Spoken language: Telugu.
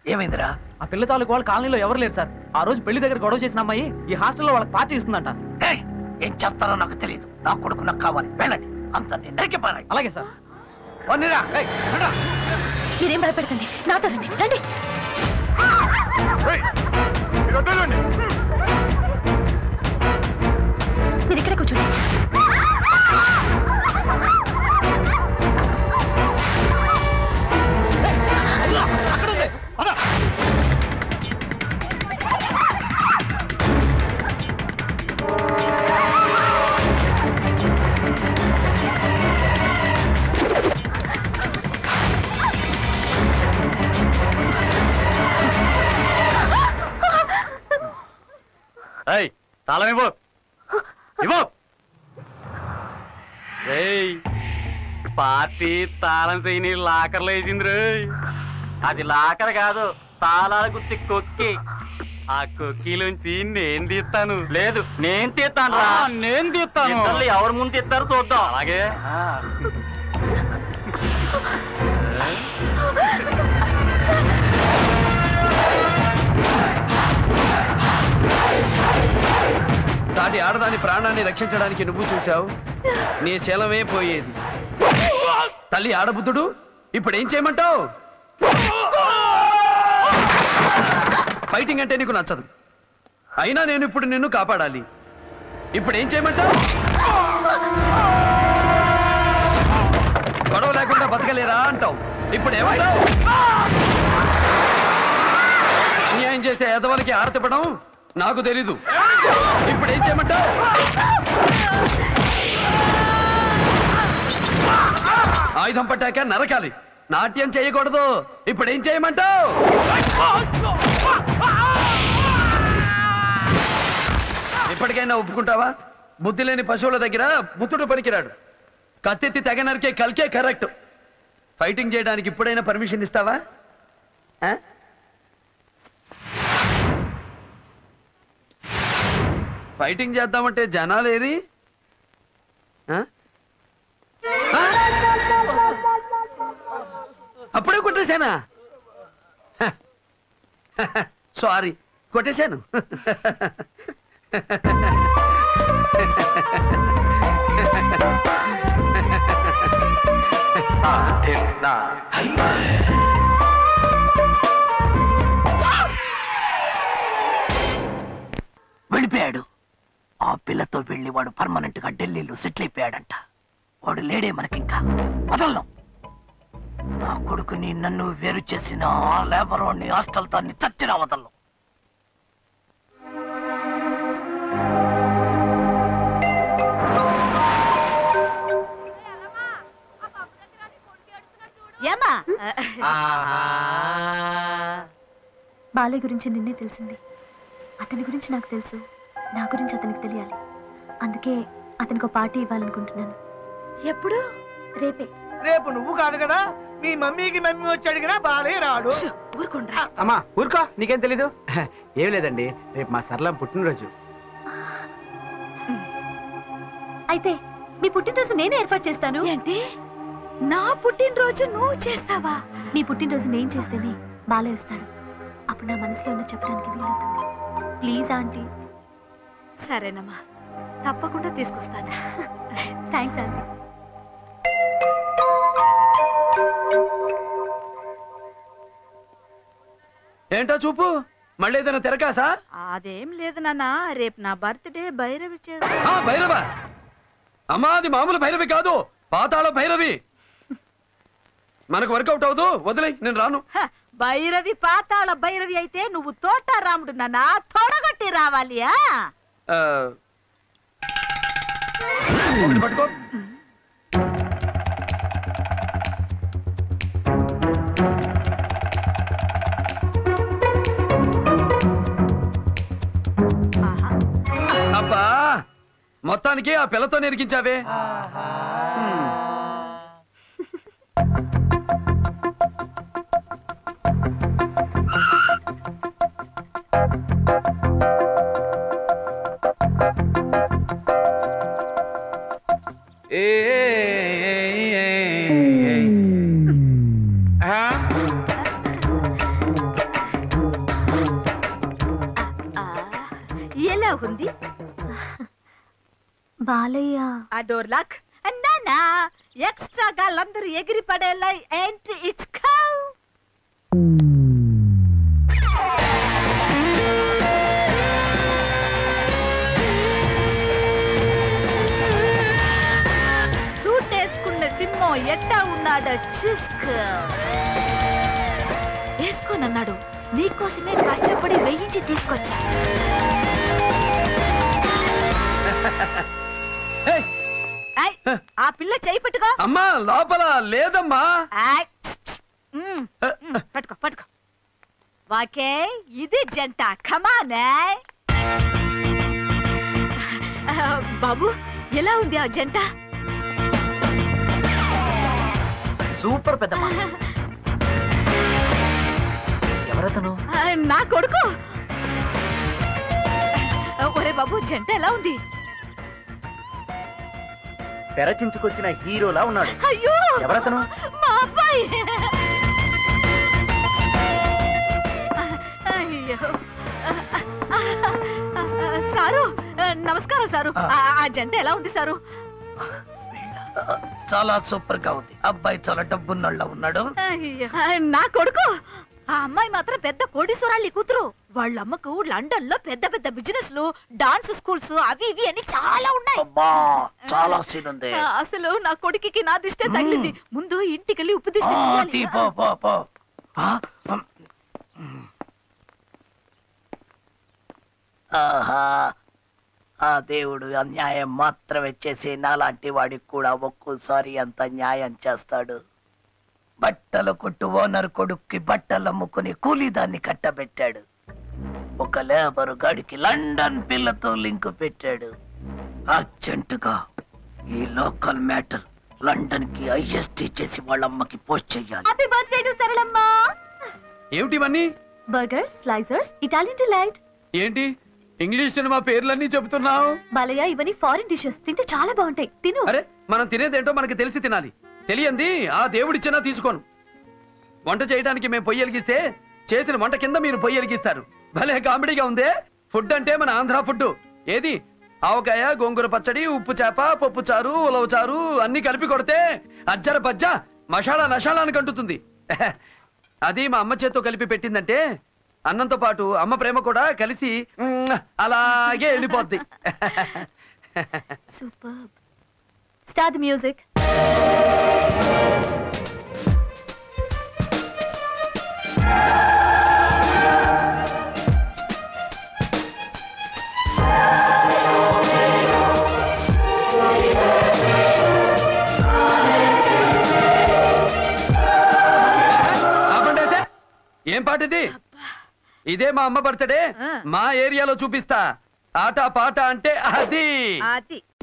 ఏమైందిరా? ఆ పిల్ల తాలూకు వాళ్ళు కాలనీలో ఎవరు లేరు సార్. ఆ రోజు పెళ్లి దగ్గర గొడవ చేసిన అమ్మాయి ఈ హాస్టల్లో వాళ్ళకి పార్టీ ఇస్తుందంట. ఏం చేస్తారో నాకు తెలియదు. నా కొడుకు నాకు కావాలి. వెళ్ళండి, అంత నరికి పారాయి. అలాగే సార్. మీరేం భయపెడకండి, నాతో రండి. రండి. మీరు ఇక్కడే కూర్చోండి. తాళం ఇవ్వు. ఇవ్వు. పార్టీ తాళం చేయని లాకర్లో వేసింది రే. అది లాకర్ కాదు, తాళాల గుర్తి కొక్కి. ఆ కొక్కిలోంచి నేను తీస్తాను. లేదు, నేను తీస్తాను రా. నేను తీస్తాను. ఎవరు ముందు తీస్తారో చూద్దాం. అలాగే సాటి ఆడదాని ప్రాణాన్ని రక్షించడానికి నువ్వు చూశావు, నీ శలమే పోయేది. తల్లి ఆడబుద్ధుడు, ఇప్పుడు ఏం చేయమంటావు? ఫైటింగ్ అంటే నీకు నచ్చదు, అయినా నేను ఇప్పుడు నిన్ను కాపాడాలి. ఇప్పుడు ఏం చేయమంటావు? గొడవ లేకుండా బతకలేరా అంటావు. ఇప్పుడు ఏమంటావు? అన్యాయం చేసే ఎదవలకి ఆరతిపడం నాకు తెలీదు. ఇప్పుడు ఏం చేయమంటావు? ఆయుధం పట్టాక నరకాలి, నాట్యం చేయకూడదు. ఇప్పుడు ఏం చేయమంటావు? ఇప్పటికైనా ఒప్పుకుంటావా? బుద్ధి లేని పశువుల దగ్గర బుద్ధుడు పనికిరాడు. కత్తెత్తి తెగ నరికే కల్కే కరెక్ట్. ఫైటింగ్ చేయడానికి ఇప్పుడైనా పర్మిషన్ ఇస్తావా? ఫైటింగ్ చేద్దామంటే జనాలేరి? అప్పుడే కొట్టేశానా? సారీ, కొట్టేశాను. వెళ్ళిపోయాడు. ఆ పిల్లతో వెళ్ళి వాడు పర్మనెంట్ గా ఢిల్లీలో సెటిల్ అయిపోయాడంట. వాడు లేడే మనకింకా. వదలను. నా కొడుకుని నన్ను వేరు చేసిన ఆ లేబరోని హాస్టల్ తో చచ్చిన వదలను. బాలయ్య గురించి నిన్నే తెలిసింది. అతని గురించి నాకు తెలుసు, నా గురించి అతనికి తెలియాలి. అందుకే అతనికి పార్టీ ఇవ్వాలనుకుంటున్నాను. ఎప్పుడు? రేపే. రేపు నువ్వు కాదు కదా, మీ మమ్మీకి మమ్మీ వచ్చి అడిగినా బాలయ్య రాడు. ఊరుకుండ్రా. అమ్మా ఊరుకో, నీకేం తెలీదు. ఏం లేదండి, రేపు మా సరళం పుట్టినరోజు. అయితే మీ పుట్టినరోజు నేనే ఏర్పాటు చేస్తాను. ఏంటి? నా పుట్టినరోజు నువ్వు చేస్తావా? నీ పుట్టినరోజు నేను చేస్తేనే బాలయ్య వస్తాడు. అప్పుడు నా మనసులో ఉన్న చెప్పడానికి వీలవుతుంది. Please aunty. సరేనమ్మా, తప్పకుండా తీసుకొస్తాను. Thanks aunty. ఏంటో చూపు, మళ్ళీ ఏదైనా తిరకాసా? అదేం లేదు నాన్న, రేపు నా బర్త్డే. భైరవి భైరవ? అమ్మా, అది మామూలు భైరవి కాదు, పాతాళ భైరవి. మనకు వర్కౌట్ అవదు, వదిలే, నేను రాను. భైరవి పాతాళ భైరవి అయితే నువ్వు తోట రాముడు నాన్న, తొడగొట్టి రావాలి. పట్టుకో. అబ్బా, మొత్తానికి ఆ పిల్లతో నెరికించావే. బాలయ్య ఆ డోర్ లాక్ నానా ఎక్స్ట్రా గాళ్ళందరూ ఎగిరి పడేలా ఏంటి ఇచ్చుకో. సూట్ వేసుకున్న సింహం ఎట్టా ఉన్నాడో చూసుకో. వేసుకోనన్నాడు, నీకోసమే కష్టపడి వేయించి తీసుకొచ్చా. ఏయ్, ఏయ్, ఆ పిల్ల చేయి పట్టుకో. అమ్మా లోపల లేదమ్మా. ఏయ్, పట్టుకో పట్టుకో. వాకే ఇది జంట కమానే. బాబు ఎలా ఉంది ఆ జంట? సూపర్ పెద్దమ్మా. ఎవరతను? నా కొడుకు. ఒరే బాబు జంట ఎలా ఉంది? తెరచించుకొచ్చిన హీరోలా ఉన్నాడు. అయ్యో ఎవరతను? మా అబ్బాయి. అయ్యో సారు నమస్కారం సారు. ఆ జంట ఎలా ఉంది సారు? చాలా సూపర్ గా ఉంది. అబ్బాయి చాలా డబ్బున్నోళ్ళ ఉన్నాడు. అయ్యో, నా కొడుకు. ఆ అమ్మాయి మాత్రం పెద్ద కోటీశ్వరాళ్ళి కూతురు. వాళ్ళ అమ్మకు లండన్ లో పెద్ద పెద్ద బిజినెస్లు, డాన్స్ స్కూల్స్ అవి ఇవి అని చాలా ఉన్నాయి. అబ్బా చాలా సీన్ ఉంది. అసలు నా కొడుకుకి నా దిష్టే తగిలింది. ముందు ఇంటికెళ్ళి ఉప్పు దిష్టి తీయాలి. పో పో పో. ఆహా, ఆ దేవుడు అన్యాయం మాత్రమే చేసి నాలాంటి వాడికి కూడా ఒక్కోసారి అంత న్యాయం చేస్తాడు. బట్టల కొట్టు ఓనర్ కొడుక్కి బట్టలు అమ్ముకుని కూలీదాన్ని కట్టబెట్టాడు. ఒక లేబరు గాడికి లండన్ పిల్లతో లింక్ పెట్టాడు. అర్జెంటుగా ఈ లోకల్ మ్యాటర్ లండన్ కి ఐఎస్టీ చేసి వాళ్ళమ్మకి పోస్ట్ చెయ్యాలి. హ్యాపీ బర్త్డే టు సరళమ్మ. ఏమిటివన్నీ? Burgers, slicers, Italian delight. ఏంటి ఇంగ్లీష్ సినిమా పేర్లన్నీ చెబుతున్నావు? బాలయ్య ఇవన్నీ ఫారిన్ డిషెస్, తింటే చాలా బాగుంటాయి, తిను. అరే మనం తినేదేంటో మనకి తెలిసి తినాలి. తెలియంది ఆ దేవుడిచ్చినా తీసుకోను. వంట చేయడానికి మేము పొయ్యి వెలిగిస్తే చేసిన వంట కింద మీరు పొయ్యి వెలిగిస్తారు. భలే కామెడీగా ఉందే. ఫుడ్ అంటే మన ఆంధ్ర ఫుడ్. ఏది ఆవకాయ, గోంగూర పచ్చడి, ఉప్పు చేప, పప్పు చారు, ఉలవ చారు అన్ని కలిపి కొడితే అజ్జర బజ్జ మసాలా నషాలానికి అంటుతుంది. అది మా అమ్మ చేత్తో కలిపి పెట్టిందంటే అన్నంతో పాటు అమ్మ ప్రేమ కూడా కలిసి అలాగే వెళ్ళిపోద్ది. సూపర్. Start the music. ఏం పాట ఇది? ఇదే మా అమ్మ బర్త్డే. మా ఏరియాలో చూపిస్తా. ఆట పాట అంటే అది.